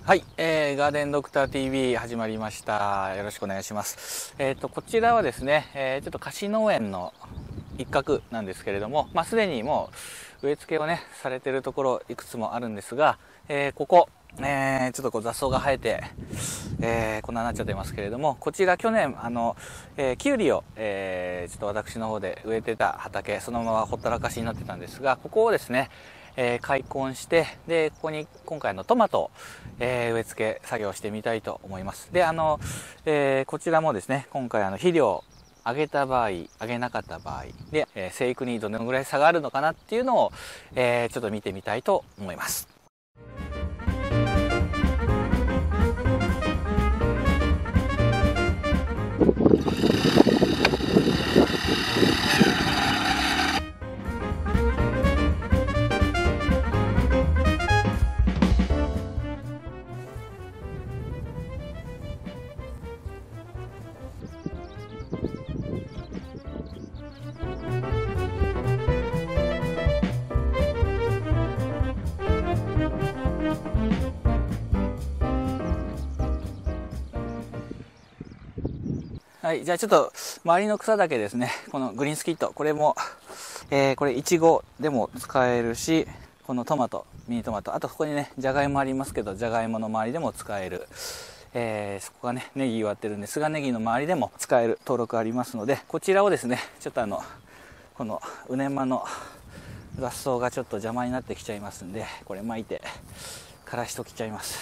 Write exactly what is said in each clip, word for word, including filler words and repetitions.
はい、えー、ガーデンドクター ティーブイ 始まりました。よろしくお願いします。えっ、と、こちらはですね、えー、ちょっと貸し農園の一角なんですけれども、まあ、すでにもう植え付けをね、されてるところいくつもあるんですが、えー、ここ、えー、ちょっとこう雑草が生えて、えー、こんなになっちゃってますけれども、こちら去年、あの、えー、キュウリを、えー、ちょっと私の方で植えてた畑、そのままほったらかしになってたんですが、ここをですね、えー、開墾して、で、ここに今回のトマトを、えー、植え付け作業してみたいと思います。で、あの、えー、こちらもですね、今回あの肥料、あげた場合、あげなかった場合で、えー、生育にどのぐらい差があるのかなっていうのを、えー、ちょっと見てみたいと思います。はい、じゃあちょっと周りの草だけですね、このグリーンスキット、これも、えー、これイチゴでも使えるし、このトマト、ミニトマト、あとここにね、じゃがいもありますけど、じゃがいもの周りでも使える。えー、そこがね、ネギ植わってるんで、菅ネギの周りでも使える登録ありますので、こちらをですね、ちょっとあの、このウネマの雑草がちょっと邪魔になってきちゃいますんで、これ巻いて枯らしときちゃいます。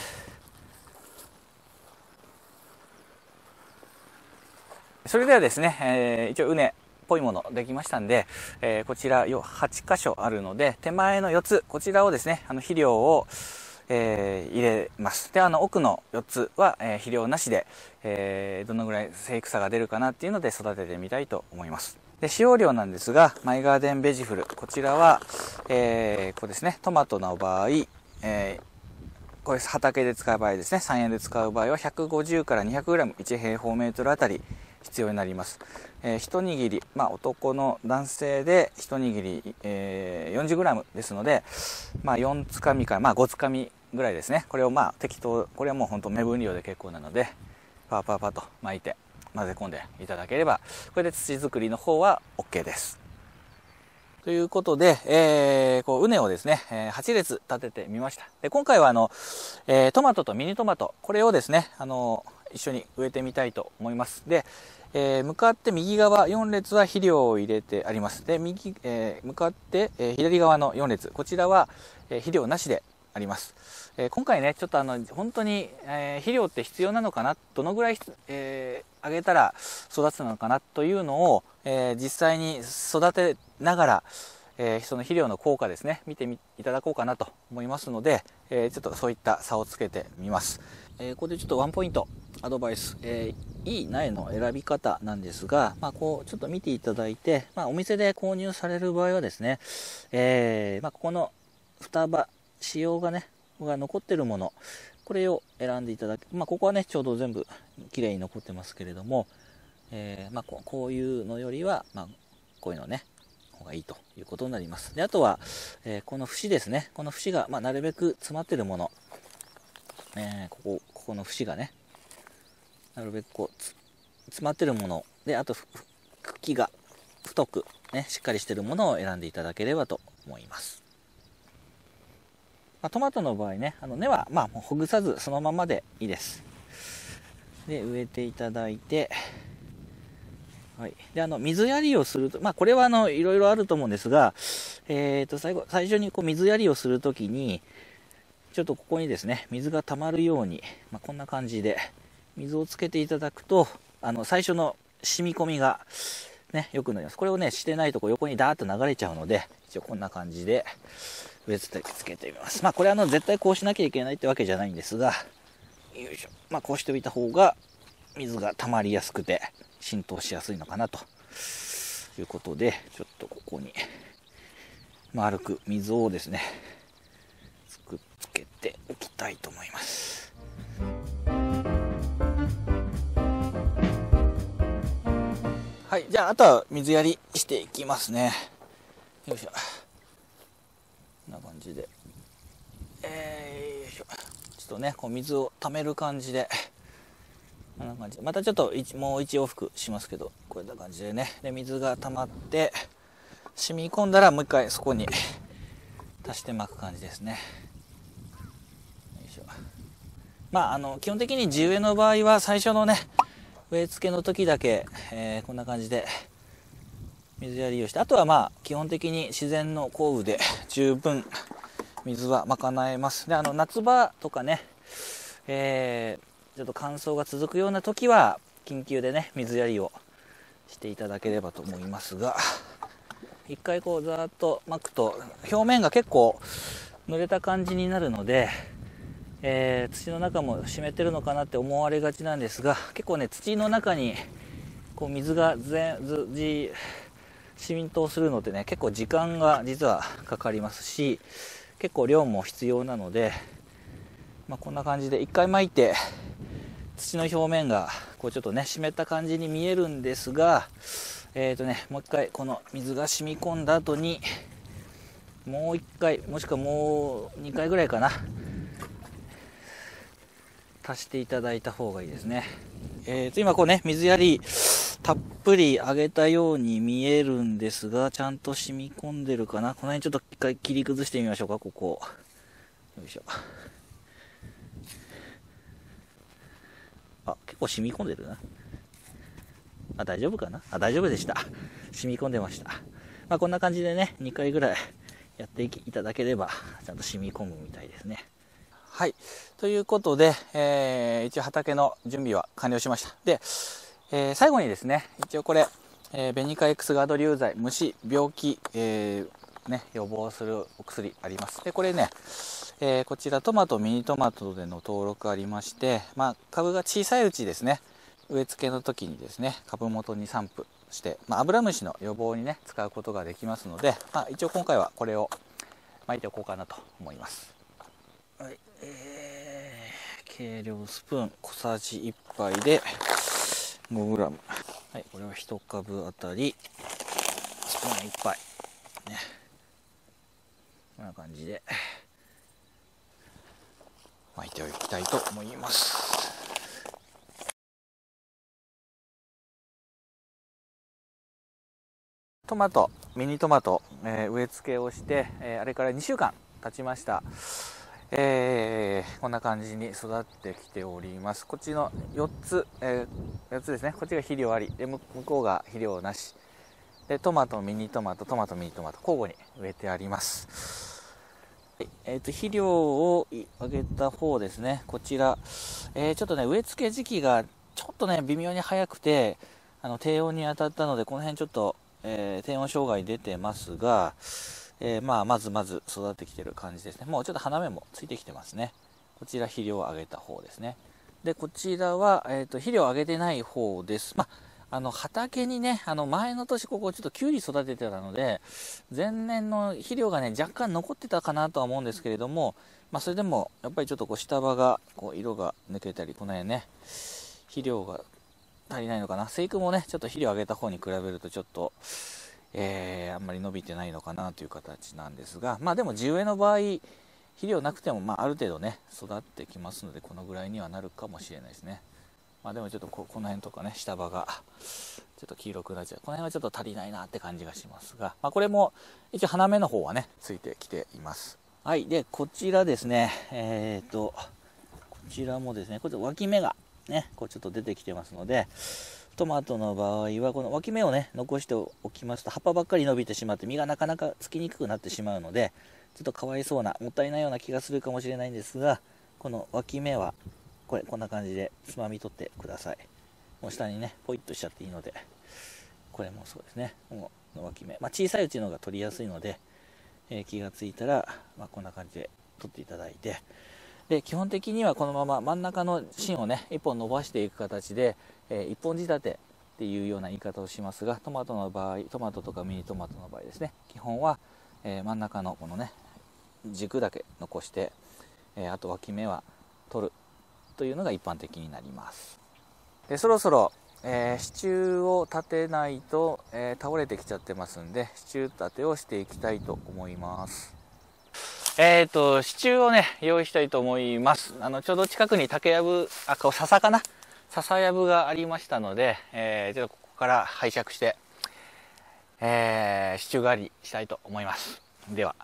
それではですね、えー、一応畝っぽいものできましたんで、えー、こちらはち箇所あるので、手前のよっつ、こちらをですね、あの肥料を、えー、入れます。で、あの奥のよっつは、えー、肥料なしで、えー、どのぐらい生育差が出るかなっていうので育ててみたいと思います。で、使用量なんですが、マイガーデンベジフル、こちらは、えー、ここですね、トマトの場合、えーこれ畑で使う場合ですね、さんえんで使う場合はひゃくごじゅうから にひゃくグラムいち平方メートルあたり必要になります。えー、一握り、まあ、男の男性で一握り、えー、よんじゅうグラムですので、まあ、よんつかみから、まあ、ごつかみぐらいですね。これをまあ適当、これはもう本当目分量で結構なので、パーパーパーと巻いて混ぜ込んでいただければ、これで土作りの方は OK です。ということで、えー、こう、畝をですね、えー、はち列立ててみました。で、今回はあの、えー、トマトとミニトマト、これをですね、あの、一緒に植えてみたいと思います。で、えー、向かって右側よん列は肥料を入れてあります。で、右、えー、向かって、えー、左側のよん列、こちらは、えー、肥料なしであります。えー、今回ね、ちょっとあの、本当に、えー、肥料って必要なのかな、どのぐらい、えー、あげたら育つのかなというのを、えー、実際に育てながら、えー、その肥料の効果ですね、見てみいただこうかなと思いますので、えー、ちょっとそういった差をつけてみます。えー、ここでちょっとワンポイントアドバイス、えー、いい苗の選び方なんですが、まあ、こうちょっと見ていただいて、まあ、お店で購入される場合はですね、えーまあ、ここの双葉、使用がね、が残ってるもの、これを選んでいただく。まあ、ここはね、ちょうど全部きれいに残ってますけれども、えーまあ、こう、こういうのよりは、まあ、こういうのね、方がいいということになります。で、あとは、えー、この節ですね。この節が、まあ、なるべく詰まってるもの、えー、ここ、ここの節がね、なるべくこう、詰まってるもので、あと、茎が太く、ね、しっかりしてるものを選んでいただければと思います。まあ、トマトの場合ね、あの根は、まあ、もうほぐさずそのままでいいです。で、植えていただいて、はい、であの水やりをすると、まあ、これはあのいろいろあると思うんですが、えー、と最後最初にこう水やりをするときに、ちょっとここにですね、水が溜まるように、まあ、こんな感じで水をつけていただくと、あの最初の染み込みが、ね、よくなります。これをね、してないとこう横にダーッと流れちゃうので、一応こんな感じで植え付けてみます。まあ、これはあの絶対こうしなきゃいけないってわけじゃないんですが、よいしょ、まあ、こうしておいた方が水が溜まりやすくて浸透しやすいのかなということで、ちょっとここに丸く水をですねつくっつけておきたいと思います。はい、じゃああとは水やりしていきますね。よいしょ、こんな感じで、えー、よいしょ、ちとね、こう水を溜める感じで、こんな感じ。またちょっともう一往復しますけど、こういった感じでね。で、水が溜まって染み込んだらもう一回そこに足して巻く感じですね。よいしょ。まああの基本的に地植えの場合は最初のね植え付けの時だけ、えー、こんな感じで水やりをして、あとはまあ基本的に自然の降雨で十分水は賄えます。で、あの夏場とかね、えーちょっと乾燥が続くような時は緊急でね水やりをしていただければと思いますが、一回こうざーっと巻くと表面が結構濡れた感じになるので、えー、土の中も湿ってるのかなって思われがちなんですが、結構ね土の中にこう水が全ずじ浸透するのでね、結構時間が実はかかりますし、結構量も必要なので、まあ、こんな感じで一回巻いて土の表面がこうちょっとね湿った感じに見えるんですが、えーとね、もう一回この水が染み込んだ後にもう一回、もしくはもうにかいぐらいかな、足していただいた方がいいですね。えーと今こうね水やりたっぷりあげたように見えるんですが、ちゃんと染み込んでるかな。この辺ちょっと一回切り崩してみましょうか。ここよいしょ。あ、結構染み込んでるな。あ、大丈夫かな。あ、大丈夫でした。染み込んでました。まあこんな感じでねにかいぐらいやっていただければちゃんと染み込むみたいですね。はい、ということで、えー、一応畑の準備は完了しました。で、えー、最後にですね、一応これ、えー、ベニカ X ガード流剤、虫、病気、えーね、予防するお薬あります。で、これね、えー、こちらトマト、ミニトマトでの登録ありまして、まあ、株が小さいうちですね、植え付けの時にですね、株元に散布して、まあ、アブラムシの予防にね、使うことができますので、まあ、一応今回はこれを巻いておこうかなと思います。はい、えー、計量スプーン小さじいっぱいでごグラム。はい、これはいち株あたりスプーンいっぱいね。こんな感じで巻いておきたいと思います。トマト、ミニトマト、えー、植え付けをして、えー、あれからにしゅうかん経ちました。えー、こんな感じに育ってきております。こっちのよっつ、えー、よっつですね。こっちが肥料ありで、向こうが肥料なしで、トマト、ミニトマト、トマト、ミニトマト交互に植えてあります。はい、えーと肥料をあげた方ですね。こちら、えー、ちょっとね植え付け時期がちょっとね微妙に早くて、あの低温に当たったのでこの辺ちょっと、えー、低温障害出てますが、えー、まあまずまず育ってきてる感じですね。もうちょっと花芽もついてきてますね。こちら肥料をあげた方ですね。でこちらは、えーと、肥料をあげてない方です。まあ、あの畑にね、あの前の年ここちょっときゅうり育ててたので前年の肥料がね若干残ってたかなとは思うんですけれども、まあ、それでもやっぱりちょっとこう下葉がこう色が抜けたり、この辺ね肥料が足りないのかな。生育もねちょっと肥料あげた方に比べるとちょっとえー、あんまり伸びてないのかなという形なんですが、まあでも地植えの場合肥料なくても、まあ、ある程度ね育ってきますのでこのぐらいにはなるかもしれないですね。まあでもちょっと こ, この辺とかね下葉がちょっと黄色くなっちゃう、この辺はちょっと足りないなって感じがしますが、まあ、これも一応花芽の方はねついてきています。はい、でこちらですね、えーとこちらもですね、これ脇芽がねこうちょっと出てきてますので、トマトの場合はこの脇芽をね残しておきますと葉っぱばっかり伸びてしまって実がなかなかつきにくくなってしまうので、ちょっとかわいそうなもったいないような気がするかもしれないんですが、この脇芽はこれこんな感じでつまみ取ってください。もう下にねポイッとしちゃっていいので、これもそうですね、この脇芽、まあ、小さいうちのが取りやすいので、えー、気がついたら、まあ、こんな感じで取っていただいて、で基本的にはこのまま真ん中の芯をねいっぽん伸ばしていく形で、えー、いっぽん仕立てっていうような言い方をしますが、トマトの場合、トマトとかミニトマトの場合ですね、基本は、えー、真ん中のこのね軸だけ残して、えー、あと脇芽は取るというのが一般的になります。でそろそろ、えー、支柱を立てないと、えー、倒れてきちゃってますんで、支柱立てをしていきたいと思います。 えっと、支柱をね、用意したいと思います。あの、ちょうど近くに竹やぶ、あ、こう笹かな笹やぶがありましたので、えー、ちょっとここから拝借して、えー、支柱代わりしたいと思います。では。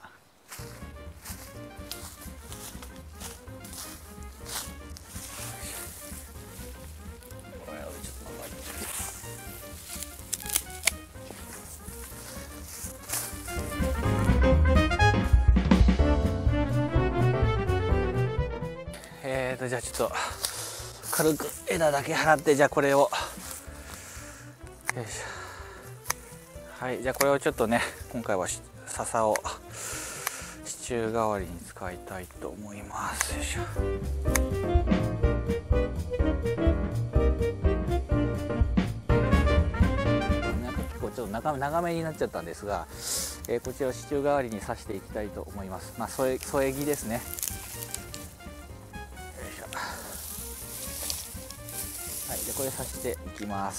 えーと、じゃあちょっと、軽く枝だけ払って、じゃあこれを、よいしょ。はい、じゃあこれをちょっとね、今回は笹を支柱代わりに使いたいと思います。よいしょ。なんか結構ちょっと長長めになっちゃったんですが、えー、こちらを支柱代わりに刺していきたいと思います。まあ添え添え木ですね。はい、でこれ刺していきます。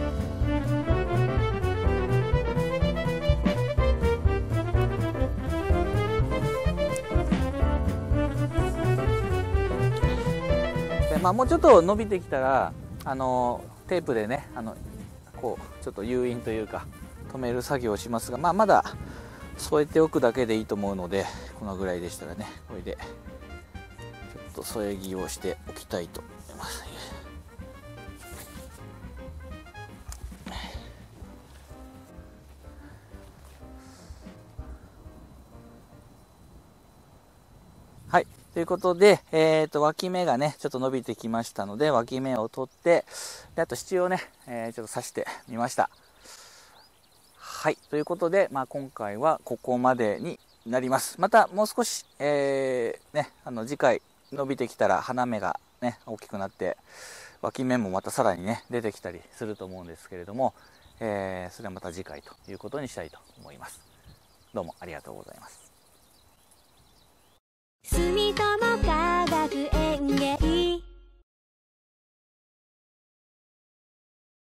で、まあ、もうちょっと伸びてきたらあのテープでねあのこうちょっと誘引というか止める作業をしますが、まあ、まだ添えておくだけでいいと思うので、このぐらいでしたらねこれでちょっと添え木をしておきたいと思います。はい。ということで、えっと、脇芽がね、ちょっと伸びてきましたので、脇芽を取って、であと支柱をね、えー、ちょっと刺してみました。はい。ということで、まあ、今回はここまでになります。また、もう少し、えー、ね、あの、次回伸びてきたら、花芽がね、大きくなって、脇芽もまたさらにね、出てきたりすると思うんですけれども、えー、それはまた次回ということにしたいと思います。どうもありがとうございます。